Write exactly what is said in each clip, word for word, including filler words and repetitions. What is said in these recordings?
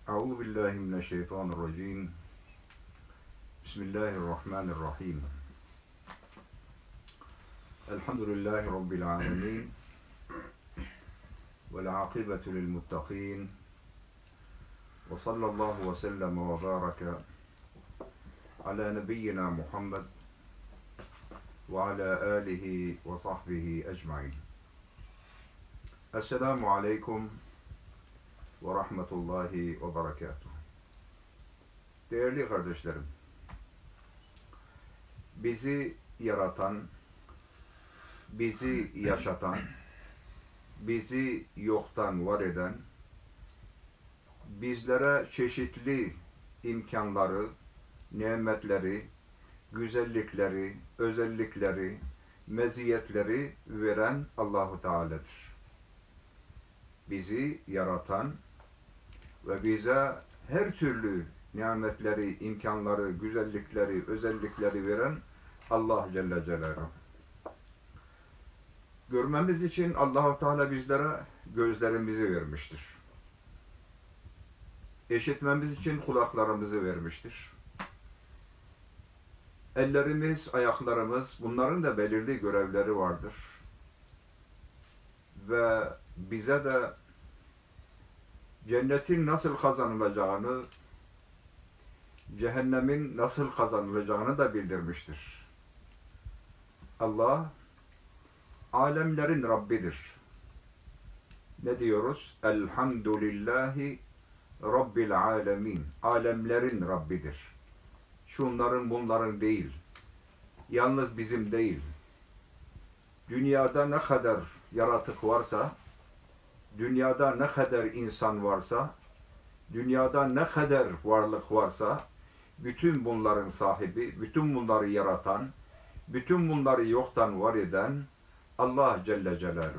Euzu billahi mineşşeytanirracim. Bismillahirrahmanirrahim. Elhamdülillahi rabbil alamin. Vel akibetu lil muttaqin. Ve sallallahu ve sellem ve baraka ala nebiyyina Muhammed ve ala alihi ve sahbihi ecmaîn. Esselamu aleyküm ve rahmetullahi ve berekatuhu. Değerli kardeşlerim, bizi yaratan, bizi yaşatan, bizi yoktan var eden, bizlere çeşitli imkanları, nimetleri, güzellikleri, özellikleri, meziyetleri veren Allahu Teala'dır. Bizi yaratan ve bize her türlü nimetleri, imkanları, güzellikleri, özellikleri veren Allah Celle Celaluhu. Görmemiz için Allah-u Teala bizlere gözlerimizi vermiştir. İşitmemiz için kulaklarımızı vermiştir. Ellerimiz, ayaklarımız, bunların da belirli görevleri vardır. Ve bize de cennetin nasıl kazanılacağını, cehennemin nasıl kazanılacağını da bildirmiştir. Allah, alemlerin Rabbidir. Ne diyoruz? Elhamdülillahi Rabbil alemin. Alemlerin Rabbidir. Şunların bunların değil. Yalnız bizim değil. Dünyada ne kadar yaratık varsa, dünyada ne kadar insan varsa, dünyada ne kadar varlık varsa, bütün bunların sahibi, bütün bunları yaratan, bütün bunları yoktan var eden Allah Celle Celaluhu.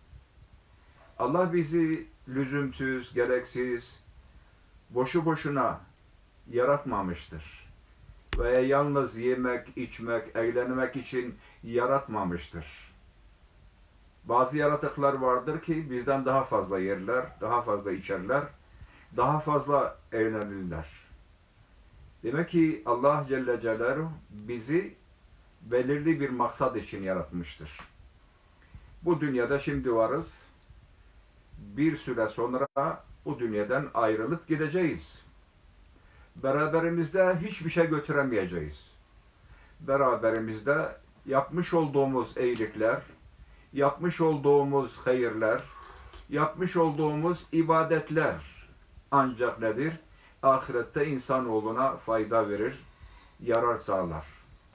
Allah bizi lüzumsuz, gereksiz, boşu boşuna yaratmamıştır. Veya yalnız yemek, içmek, eğlenmek için yaratmamıştır. Bazı yaratıklar vardır ki bizden daha fazla yerler, daha fazla içerler, daha fazla eğlenirler. Demek ki Allah Celle Celaluhu bizi belirli bir maksat için yaratmıştır. Bu dünyada şimdi varız. Bir süre sonra bu dünyadan ayrılıp gideceğiz. Beraberimizde hiçbir şey götüremeyeceğiz. Beraberimizde yapmış olduğumuz iyilikler, yapmış olduğumuz hayırlar, yapmış olduğumuz ibadetler ancak nedir? Ahirette insanoğluna fayda verir, yarar sağlar.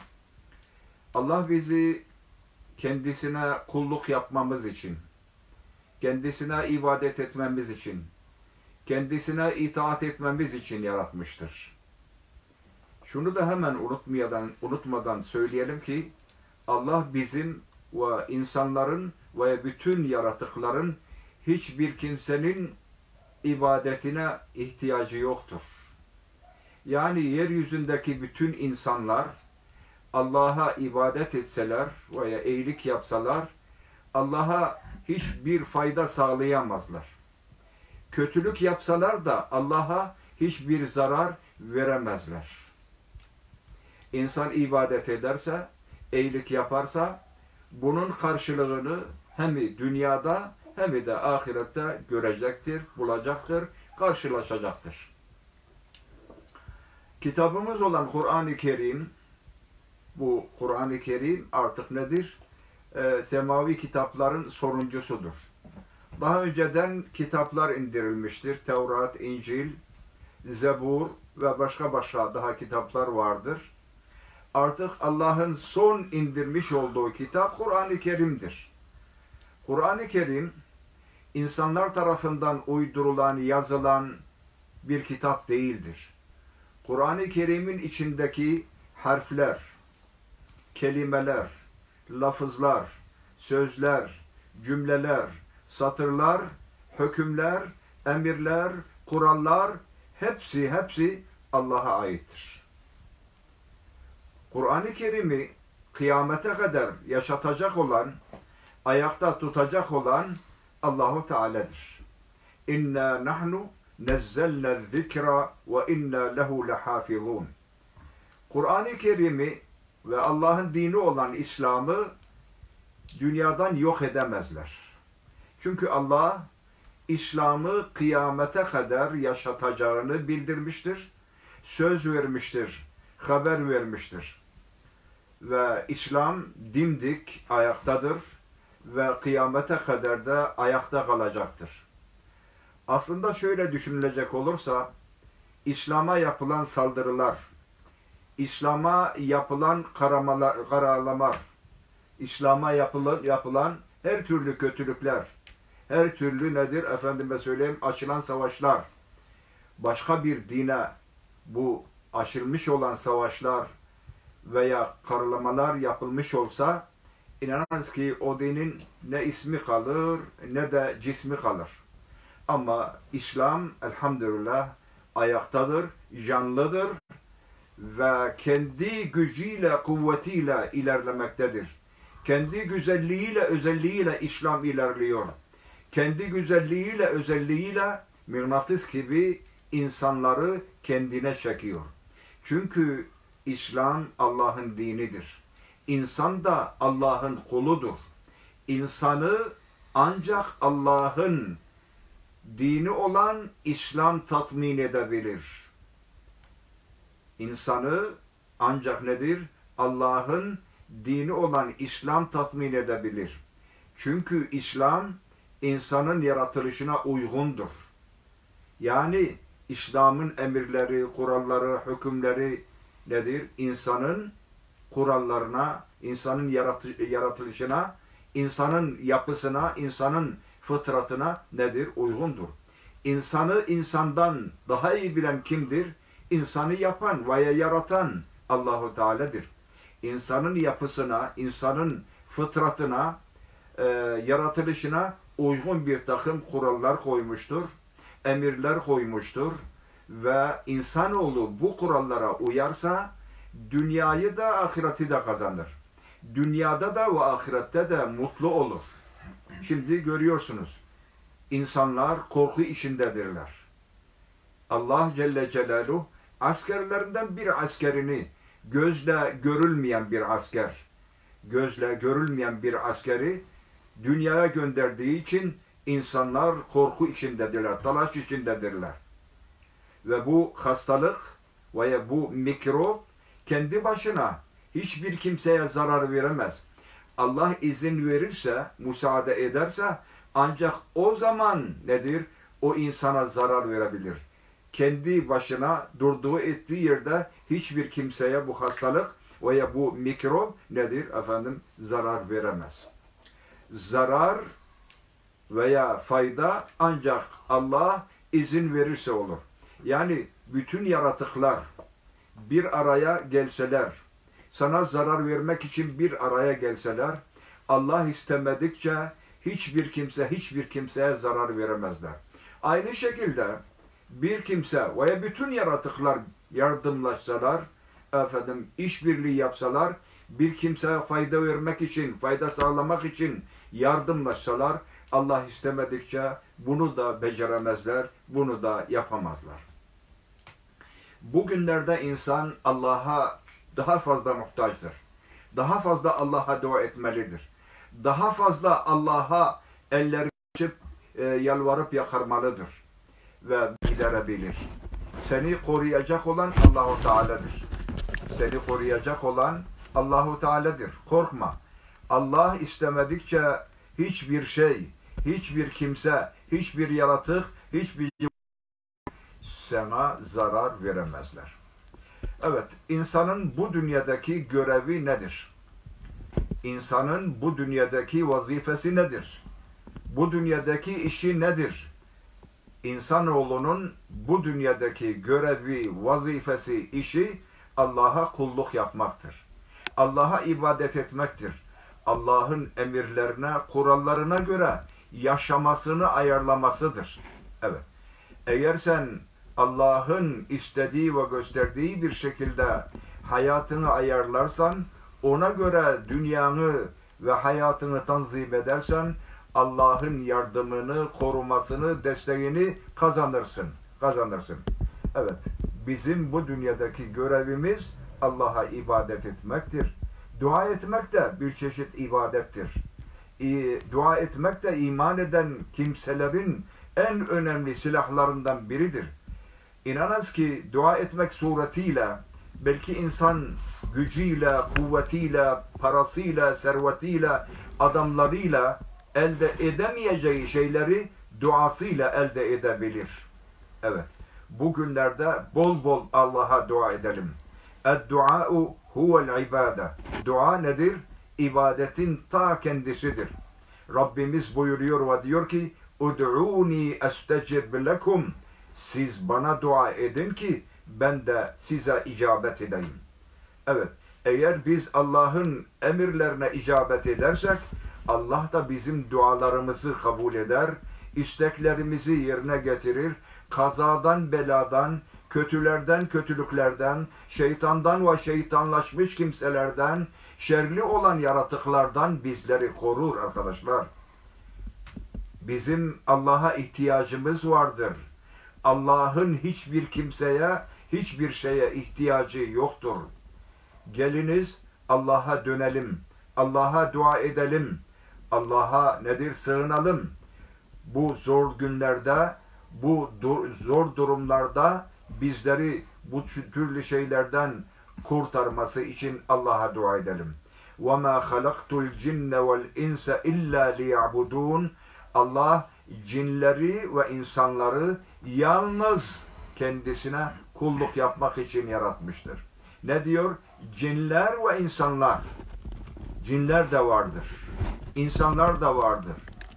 Allah bizi kendisine kulluk yapmamız için, kendisine ibadet etmemiz için, kendisine itaat etmemiz için yaratmıştır. Şunu da hemen unutmadan, unutmadan söyleyelim ki Allah bizim ve insanların ve bütün yaratıkların hiçbir kimsenin ibadetine ihtiyacı yoktur. Yani yeryüzündeki bütün insanlar Allah'a ibadet etseler veya iyilik yapsalar Allah'a hiçbir fayda sağlayamazlar. Kötülük yapsalar da Allah'a hiçbir zarar veremezler. İnsan ibadet ederse, iyilik yaparsa bunun karşılığını hem dünyada hem de ahirette görecektir, bulacaktır, karşılaşacaktır. Kitabımız olan Kur'an-ı Kerim, bu Kur'an-ı Kerim artık nedir? Ee, semavi kitapların sonuncusudur. Daha önceden kitaplar indirilmiştir. Tevrat, İncil, Zebur ve başka başka daha kitaplar vardır. Artık Allah'ın son indirmiş olduğu kitap Kur'an-ı Kerim'dir. Kur'an-ı Kerim, insanlar tarafından uydurulan, yazılan bir kitap değildir. Kur'an-ı Kerim'in içindeki harfler, kelimeler, lafızlar, sözler, cümleler, satırlar, hükümler, emirler, kurallar hepsi hepsi Allah'a aittir. Kur'an-ı Kerim'i kıyamete kadar yaşatacak olan, ayakta tutacak olan Allahu Teala'dır. İnna nahnu nezzelne zikra ve inna lehu lehafizun. Kur'an-ı Kerim'i ve Allah'ın dini olan İslam'ı dünyadan yok edemezler. Çünkü Allah İslam'ı kıyamete kadar yaşatacağını bildirmiştir, söz vermiştir, haber vermiştir. Ve İslam dimdik ayaktadır ve kıyamete kadar da ayakta kalacaktır. Aslında şöyle düşünülecek olursa, İslam'a yapılan saldırılar, İslam'a yapılan karamalar, karalamalar, İslam'a yapılan, yapılan her türlü kötülükler, her türlü nedir efendime söyleyeyim açılan savaşlar, başka bir dine bu açılmış olan savaşlar veya karalamalar yapılmış olsa, inanınız ki o dinin ne ismi kalır ne de cismi kalır. Ama İslam elhamdülillah ayaktadır, canlıdır ve kendi gücüyle, kuvvetiyle ilerlemektedir. Kendi güzelliğiyle, özelliğiyle İslam ilerliyor. Kendi güzelliğiyle, özelliğiyle mıknatıs gibi insanları kendine çekiyor. Çünkü İslam Allah'ın dinidir. İnsan da Allah'ın kuludur. İnsanı ancak Allah'ın dini olan İslam tatmin edebilir. İnsanı ancak nedir? Allah'ın dini olan İslam tatmin edebilir. Çünkü İslam insanın yaratılışına uygundur. Yani İslam'ın emirleri, kuralları, hükümleri nedir? İnsanın kurallarına, insanın yaratılışına, insanın yapısına, insanın fıtratına nedir? Uygundur. İnsanı insandan daha iyi bilen kimdir? İnsanı yapan veya yaratan Allahu Teala'dır. İnsanın yapısına, insanın fıtratına, e, yaratılışına uygun bir takım kurallar koymuştur, emirler koymuştur ve insanoğlu bu kurallara uyarsa dünyayı da ahireti de kazanır. Dünyada da ve ahirette de mutlu olur. Şimdi görüyorsunuz, insanlar korku içindedirler. Allah Celle Celaluhu askerlerinden bir askerini, gözle görülmeyen bir asker, gözle görülmeyen bir askeri dünyaya gönderdiği için insanlar korku içindedirler, telaş içindedirler. Ve bu hastalık veya bu mikrop kendi başına hiçbir kimseye zarar veremez. Allah izin verirse, müsaade ederse ancak o zaman nedir? O insana zarar verebilir. Kendi başına durduğu ettiği yerde hiçbir kimseye bu hastalık veya bu mikrop nedir? Efendim zarar veremez. Zarar veya fayda ancak Allah izin verirse olur. Yani bütün yaratıklar bir araya gelseler, sana zarar vermek için bir araya gelseler, Allah istemedikçe hiçbir kimse, hiçbir kimseye zarar veremezler. Aynı şekilde bir kimse veya bütün yaratıklar yardımlaşsalar, efendim işbirliği yapsalar, bir kimseye fayda vermek için, fayda sağlamak için yardımlaşsalar, Allah istemedikçe bunu da beceremezler, bunu da yapamazlar. Bugünlerde insan Allah'a daha fazla muhtaçtır. Daha fazla Allah'a dua etmelidir. Daha fazla Allah'a elleri açıp e, yalvarıp yakarmalıdır. Ve giderebilir. Seni koruyacak olan Allahu Teala'dır. Seni koruyacak olan Allahu Teala'dır. Korkma. Allah istemedikçe hiçbir şey, hiçbir kimse, hiçbir yaratık, hiçbir sana zarar veremezler. Evet, insanın bu dünyadaki görevi nedir? İnsanın bu dünyadaki vazifesi nedir? Bu dünyadaki işi nedir? İnsanoğlunun bu dünyadaki görevi, vazifesi, işi Allah'a kulluk yapmaktır. Allah'a ibadet etmektir. Allah'ın emirlerine, kurallarına göre yaşamasını ayarlamasıdır. Evet. Eğer sen Allah'ın istediği ve gösterdiği bir şekilde hayatını ayarlarsan, ona göre dünyanı ve hayatını tanzim edersen, Allah'ın yardımını, korumasını, desteğini kazanırsın. kazanırsın. Evet, bizim bu dünyadaki görevimiz Allah'a ibadet etmektir. Dua etmek de bir çeşit ibadettir. E, dua etmek de iman eden kimselerin en önemli silahlarından biridir. İnanınız ki dua etmek suretiyle belki insan gücüyle, kuvvetiyle, parasıyla, servetiyle, adamlarıyla elde edemeyeceği şeyleri duasıyla elde edebilir. Evet. Bugünlerde bol bol Allah'a dua edelim. Ed-dua'u huvel ibade. Dua nedir? İbadetin ta kendisidir. Rabbimiz buyuruyor ve diyor ki Ud'uni estecib lekum. Siz bana dua edin ki ben de size icabet edeyim. Evet, eğer biz Allah'ın emirlerine icabet edersek Allah da bizim dualarımızı kabul eder, isteklerimizi yerine getirir, kazadan, beladan, kötülerden, kötülüklerden, şeytandan ve şeytanlaşmış kimselerden, şerli olan yaratıklardan bizleri korur arkadaşlar. Bizim Allah'a ihtiyacımız vardır. Allah'ın hiçbir kimseye, hiçbir şeye ihtiyacı yoktur. Geliniz Allah'a dönelim. Allah'a dua edelim. Allah'a nedir? Sığınalım. Bu zor günlerde, bu zor durumlarda bizleri bu türlü şeylerden kurtarması için Allah'a dua edelim. وَمَا خَلَقْتُ الْجِنَّ وَالْاِنْسَ اِلَّا لِيَعْبُدُونَ Allah cinleri ve insanları yalnız kendisine kulluk yapmak için yaratmıştır. Ne diyor? Cinler ve insanlar. Cinler de vardır. İnsanlar da vardır.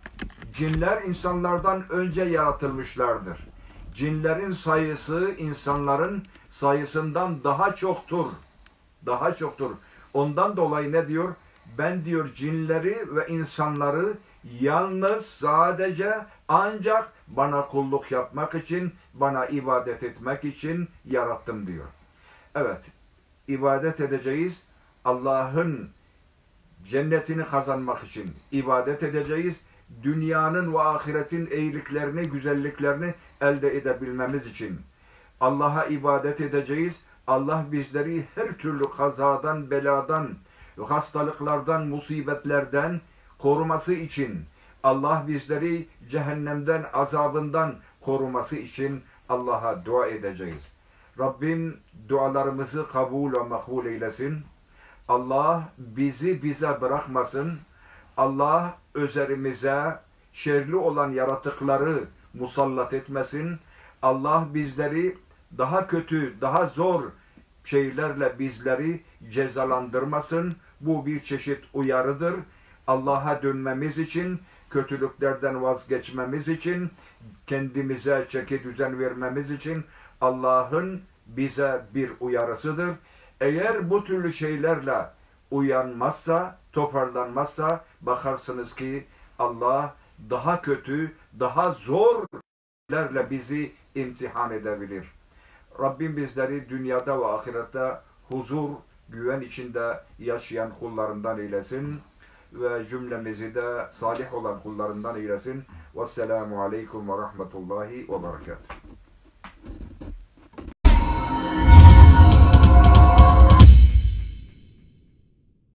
Cinler insanlardan önce yaratılmışlardır. Cinlerin sayısı insanların sayısından daha çoktur. Daha çoktur. Ondan dolayı ne diyor? Ben diyor cinleri ve insanları yalnız sadece ancak bana kulluk yapmak için, bana ibadet etmek için yarattım diyor. Evet, ibadet edeceğiz. Allah'ın cennetini kazanmak için ibadet edeceğiz. Dünyanın ve ahiretin iyiliklerini, güzelliklerini elde edebilmemiz için Allah'a ibadet edeceğiz. Allah bizleri her türlü kazadan, beladan, hastalıklardan, musibetlerden koruması için, Allah bizleri cehennemden, azabından koruması için Allah'a dua edeceğiz. Rabbim dualarımızı kabul ve makbul eylesin. Allah bizi bize bırakmasın. Allah üzerimize şerli olan yaratıkları musallat etmesin. Allah bizleri daha kötü, daha zor şeylerle bizleri cezalandırmasın. Bu bir çeşit uyarıdır. Allah'a dönmemiz için, kötülüklerden vazgeçmemiz için, kendimize çeki düzen vermemiz için Allah'ın bize bir uyarısıdır. Eğer bu türlü şeylerle uyanmazsa, toparlanmazsa bakarsınız ki Allah daha kötü, daha zor şeylerle bizi imtihan edebilir. Rabbim bizleri dünyada ve ahirette huzur, güven içinde yaşayan kullarından eylesin ve cümlemizi de salih olan kullarından eylesin. Vesselamu aleyküm ve rahmetullahi ve berekatuhu.